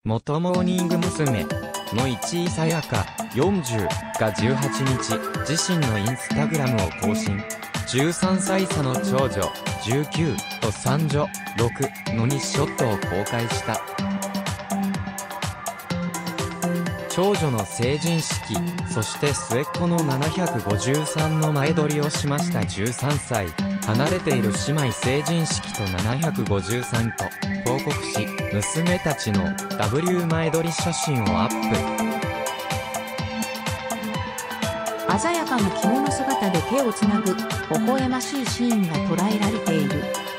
元モーニング娘。の市井さやか40が18日、自身のインスタグラムを更新。13歳差の長女、19と三女、6の2ショットを公開した。長女の成人式、そして末っ子の753の前撮りをしました。13歳、離れている姉妹成人式と753と報告し、娘たちの W 前撮り写真をアップ。 鮮やかな着物姿で手をつなぐ微笑ましいシーンが捉えられている。